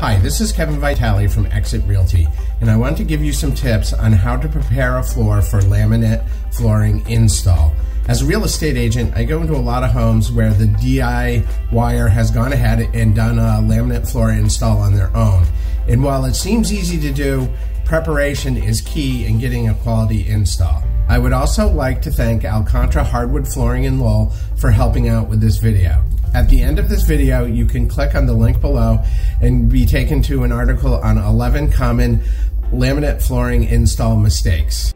Hi, this is Kevin Vitale from Exit Realty, and I want to give you some tips on how to prepare a floor for laminate flooring install. As a real estate agent, I go into a lot of homes where the DIYer has gone ahead and done a laminate floor install on their own. And while it seems easy to do, preparation is key in getting a quality install. I would also like to thank Alcantara Hardwood Flooring in Lowell for helping out with this video. At the end of this video, you can click on the link below and be taken to an article on 11 common laminate flooring install mistakes.